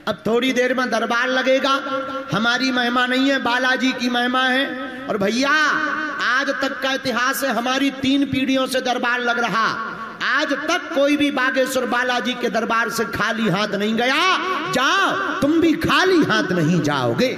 अब थोड़ी देर में दरबार लगेगा। हमारी महिमा नहीं है, बालाजी की महिमा है। और भैया आज तक का इतिहास है, हमारी 3 पीढ़ियों से दरबार लग रहा, आज तक कोई भी बागेश्वर बालाजी के दरबार से खाली हाथ नहीं गया। जाओ, तुम भी खाली हाथ नहीं जाओगे।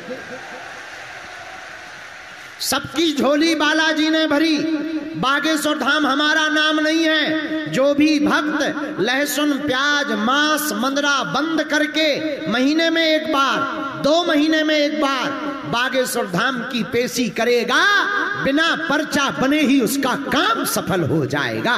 सबकी झोली बालाजी ने भरी। बागेश्वर धाम हमारा नाम नहीं है। जो भी भक्त लहसुन प्याज मांस मंदरा बंद करके महीने में एक बार 2 महीने में एक बार बागेश्वर धाम की पेशी करेगा, बिना पर्चा बने ही उसका काम सफल हो जाएगा।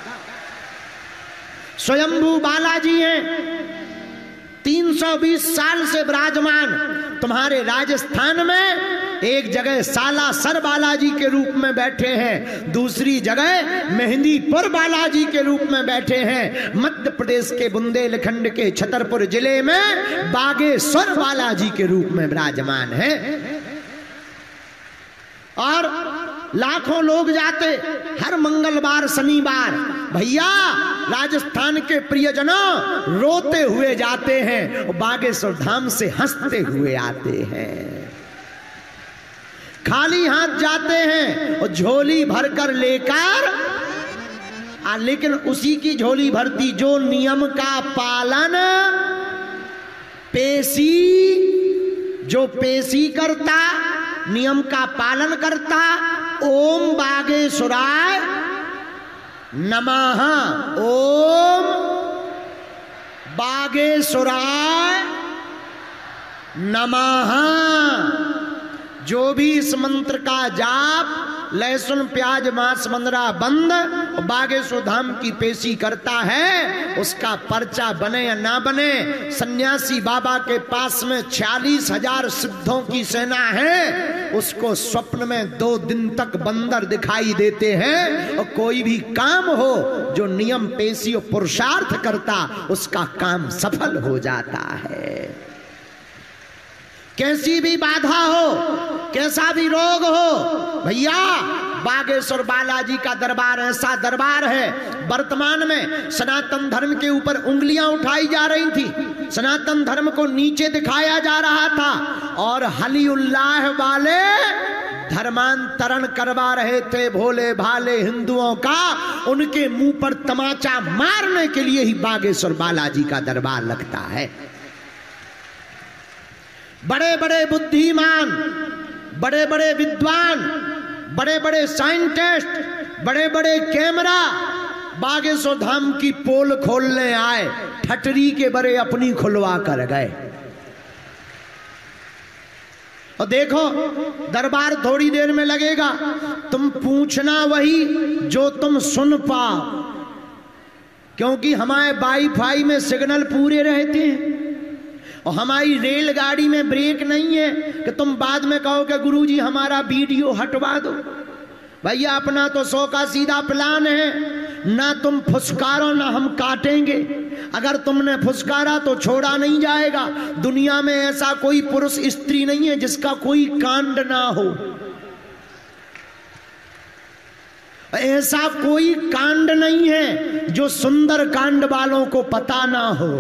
स्वयंभू बालाजी हैं, 320 साल से विराजमान। तुम्हारे राजस्थान में एक जगह सालासर बालाजी के रूप में बैठे हैं, दूसरी जगह मेहंदीपुर बालाजी के रूप में बैठे हैं। मध्य प्रदेश के बुंदेलखंड के छतरपुर जिले में बागेश्वर बालाजी के रूप में विराजमान है। और लाखों लोग जाते हर मंगलवार शनिवार। भैया राजस्थान के प्रियजनों रोते हुए जाते हैं और बागेश्वर धाम से हंसते हुए आते हैं। खाली हाथ जाते हैं और झोली भरकर लेकर लेकिन उसी की झोली भरती जो नियम का पालन जो पेशी करता, नियम का पालन करता। ओम बागेश्वराय नमः, ओम बागेश्वराय नमः। जो भी इस मंत्र का जाप लहसुन प्याज मांस मंदरा बंद बागेश्वर धाम की पेशी करता है, उसका पर्चा बने या ना बने, सन्यासी बाबा के पास में 46,000 सिद्धों की सेना है। उसको स्वप्न में 2 दिन तक बंदर दिखाई देते हैं और कोई भी काम हो जो नियम पेशी और पुरुषार्थ करता, उसका काम सफल हो जाता है। कैसी भी बाधा हो, कैसा भी रोग हो, भैया बागेश्वर बालाजी का दरबार ऐसा दरबार है। वर्तमान में सनातन धर्म के ऊपर उंगलियां उठाई जा रही थी, सनातन धर्म को नीचे दिखाया जा रहा था और हली उल्लाह वाले धर्मांतरण करवा रहे थे भोले भाले हिंदुओं का। उनके मुंह पर तमाचा मारने के लिए ही बागेश्वर बालाजी का दरबार लगता है। बड़े बड़े बुद्धिमान, बड़े बड़े विद्वान, बड़े बड़े साइंटिस्ट, बड़े बड़े कैमरा बागेश्वर धाम की पोल खोलने आए, ठटरी के बड़े अपनी खुलवा कर गए। और देखो दरबार थोड़ी देर में लगेगा, तुम पूछना वही जो तुम सुन पाओ, क्योंकि हमारे वाईफाई में सिग्नल पूरे रहते हैं और हमारी रेलगाड़ी में ब्रेक नहीं है कि तुम बाद में कहो कि गुरुजी हमारा वीडियो हटवा दो। भैया अपना तो 100 का सीधा प्लान है, ना तुम फुसकारो ना हम काटेंगे। अगर तुमने फुसकारा तो छोड़ा नहीं जाएगा। दुनिया में ऐसा कोई पुरुष स्त्री नहीं है जिसका कोई कांड ना हो, ऐसा कोई कांड नहीं है जो सुंदर कांड वालों को पता ना हो।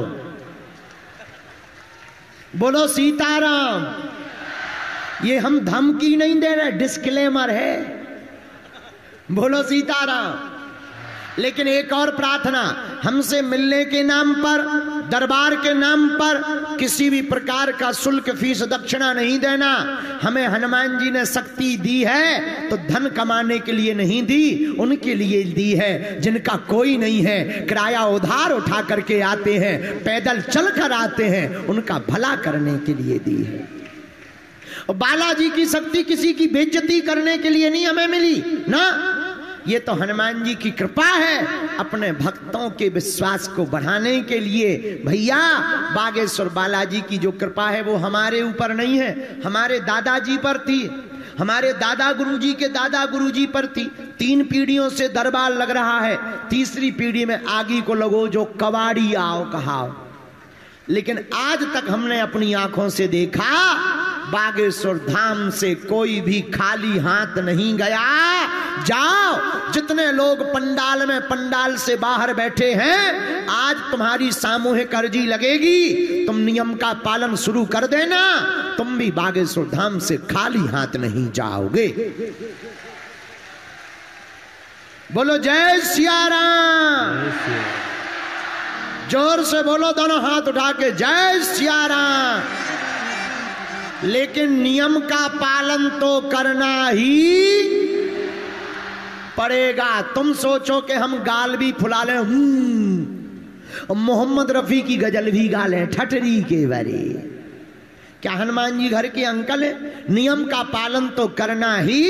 बोलो सीताराम। ये हम धमकी नहीं दे रहे, डिस्क्लेमर है। बोलो सीताराम। लेकिन एक और प्रार्थना, हमसे मिलने के नाम पर, दरबार के नाम पर किसी भी प्रकार का शुल्क फीस दक्षिणा नहीं देना। हमें हनुमान जी ने शक्ति दी है तो धन कमाने के लिए नहीं दी, उनके लिए दी है जिनका कोई नहीं है। किराया उधार उठा करके आते हैं, पैदल चल कर आते हैं, उनका भला करने के लिए दी है। और बालाजी की शक्ति किसी की बेइज्जती करने के लिए नहीं हमें मिली ना, ये तो हनुमान जी की कृपा है अपने भक्तों के विश्वास को बढ़ाने के लिए। भैया बागेश्वर बालाजी की जो कृपा है वो हमारे ऊपर नहीं है, हमारे दादाजी पर थी, हमारे दादा गुरुजी के दादा गुरुजी पर थी। 3 पीढ़ियों से दरबार लग रहा है, तीसरी पीढ़ी में आगे को लगो जो कवाड़ी आओ कहाओ। लेकिन आज तक हमने अपनी आंखों से देखा बागेश्वर धाम से कोई भी खाली हाथ नहीं गया। जाओ, जितने लोग पंडाल से बाहर बैठे हैं, आज तुम्हारी सामूहिक अर्जी लगेगी, तुम नियम का पालन शुरू कर देना, तुम भी बागेश्वर धाम से खाली हाथ नहीं जाओगे। बोलो जय सिया राम। जोर से बोलो दोनों हाथ उठा के, जय सिया राम। लेकिन नियम का पालन तो करना ही पड़ेगा। तुम सोचो कि हम गाल भी फुला लें, मोहम्मद रफी की गजल भी गा लें ठठरी के बारे, क्या हनुमान जी घर के अंकल है? नियम का पालन तो करना ही।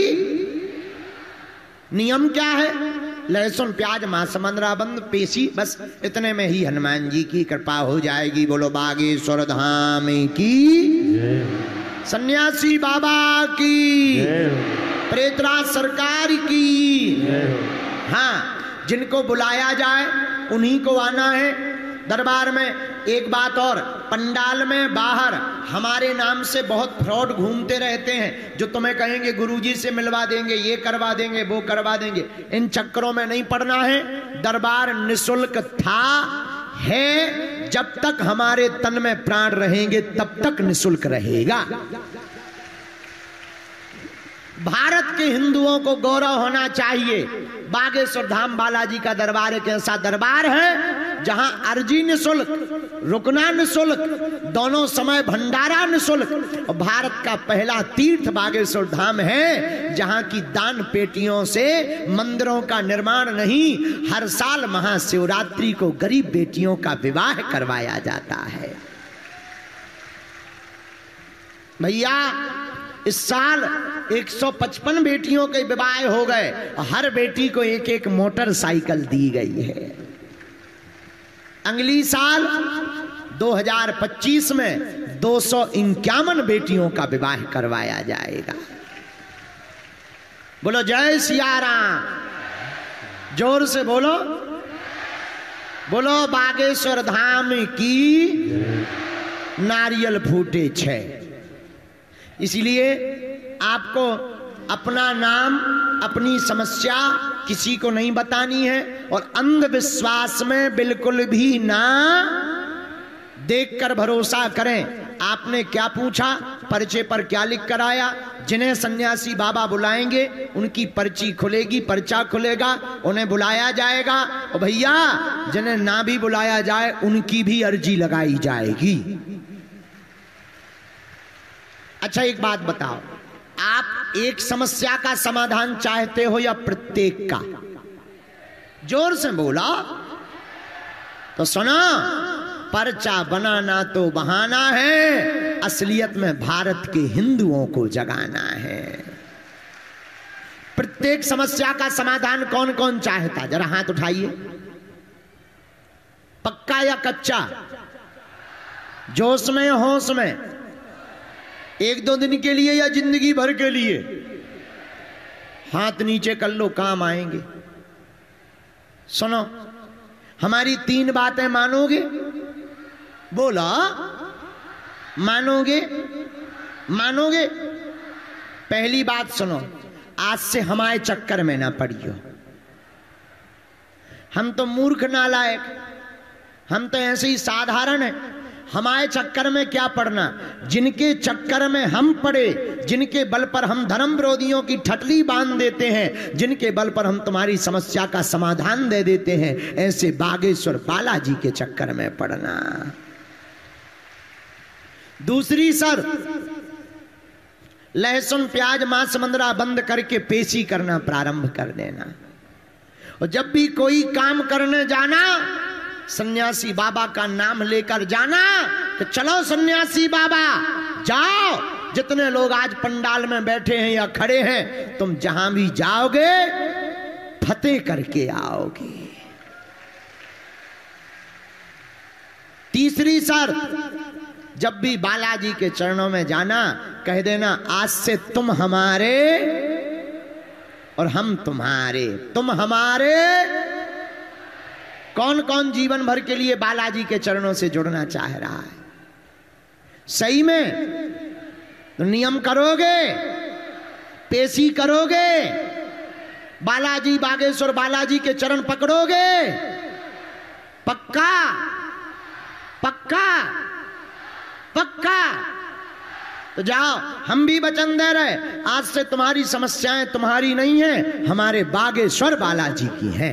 नियम क्या है? लहसुन प्याज मांस मंदरा बंद पेशी, बस इतने में ही हनुमान जी की कृपा हो जाएगी। बोलो बागेश्वर धाम की, सन्यासी बाबा की, प्रेतराज सरकार की। हाँ, जिनको बुलाया जाए उन्हीं को आना है दरबार में। एक बात और, पंडाल में बाहर हमारे नाम से बहुत फ्रॉड घूमते रहते हैं, जो तुम्हें कहेंगे गुरुजी से मिलवा देंगे, ये करवा देंगे, वो करवा देंगे। इन चक्करों में नहीं पड़ना है। दरबार निशुल्क था, है, जब तक हमारे तन में प्राण रहेंगे तब तक निशुल्क रहेगा। भारत के हिंदुओं को गौरव होना चाहिए। बागेश्वर धाम बालाजी का दरबार एक ऐसा दरबार है जहां अर्जी निशुल्क, रुकना निशुल्क, दोनों समय भंडारा निशुल्क। और भारत का पहला तीर्थ बागेश्वर धाम है जहां की दान पेटियों से मंदिरों का निर्माण नहीं, हर साल महाशिवरात्रि को गरीब बेटियों का विवाह करवाया जाता है। भैया, इस साल 155 बेटियों के विवाह हो गए, हर बेटी को एक एक मोटरसाइकिल दी गई है। अगली साल 2025 में 251 बेटियों का विवाह करवाया जाएगा। बोलो जय सिया राम। जोर से बोलो, बोलो बागेश्वर धाम की। नारियल फूटे 6। इसलिए आपको अपना नाम, अपनी समस्या किसी को नहीं बतानी है, और अंधविश्वास में बिल्कुल भी ना देखकर भरोसा करें। आपने क्या पूछा, पर्चे पर क्या लिख कर आया? जिन्हें सन्यासी बाबा बुलाएंगे उनकी पर्ची खुलेगी, पर्चा खुलेगा, उन्हें बुलाया जाएगा। और भैया, जिन्हें ना भी बुलाया जाए उनकी भी अर्जी लगाई जाएगी। अच्छा, एक बात बताओ, आप एक समस्या का समाधान चाहते हो या प्रत्येक का? जोर से बोला तो सुनो, पर्चा बनाना तो बहाना है, असलियत में भारत के हिंदुओं को जगाना है। प्रत्येक समस्या का समाधान कौन कौन चाहता? जरा हाथ उठाइए। पक्का या कच्चा? जोश में या होश में? 1-2 दिन के लिए या जिंदगी भर के लिए? हाथ नीचे कर लो, काम आएंगे। सुनो, हमारी 3 बातें मानोगे? बोला, मानोगे? मानोगे? पहली बात सुनो, आज से हमारे चक्कर में ना पड़ियो। हम तो मूर्ख नालायक, हम तो ऐसे ही साधारण हैं। हमारे चक्कर में क्या पड़ना? जिनके चक्कर में हम पड़े, जिनके बल पर हम धर्म विरोधियों की ठटली बांध देते हैं, जिनके बल पर हम तुम्हारी समस्या का समाधान दे देते हैं, ऐसे बागेश्वर बालाजी के चक्कर में पड़ना। दूसरी सर, लहसुन प्याज मांस मंदरा बंद करके पेशी करना प्रारंभ कर देना। और जब भी कोई काम करने जाना, सन्यासी बाबा का नाम लेकर जाना कि चलो सन्यासी बाबा जाओ। जितने लोग आज पंडाल में बैठे हैं या खड़े हैं, तुम जहां भी जाओगे फतेह करके आओगे। तीसरी शर्त, जब भी बालाजी के चरणों में जाना, कह देना आज से तुम हमारे और हम तुम्हारे, तुम हमारे। कौन कौन जीवन भर के लिए बालाजी के चरणों से जुड़ना चाह रहा है? सही में तो नियम करोगे, पेशी करोगे, बालाजी बागेश्वर बालाजी के चरण पकड़ोगे, पक्का पक्का पक्का। तो जाओ, हम भी वचन दे रहे, आज से तुम्हारी समस्याएं तुम्हारी नहीं है, हमारे बागेश्वर बालाजी की हैं।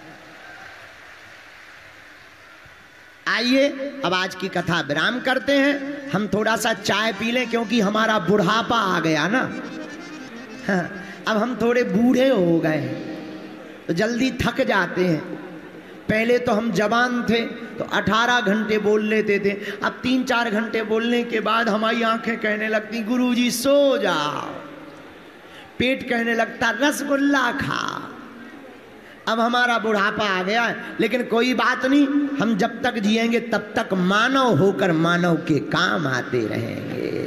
आइए अब आज की कथा विराम करते हैं। हम थोड़ा सा चाय पी लें, क्योंकि हमारा बुढ़ापा आ गया ना। हाँ, अब हम थोड़े बूढ़े हो गए तो जल्दी थक जाते हैं। पहले तो हम जवान थे तो 18 घंटे बोल लेते थे, अब 3-4 घंटे बोलने के बाद हमारी आंखें कहने लगती गुरुजी सो जाओ, पेट कहने लगता रसगुल्ला खा। अब हमारा बुढ़ापा आ गया है, लेकिन कोई बात नहीं, हम जब तक जिएंगे तब तक मानव होकर मानव के काम आते रहेंगे।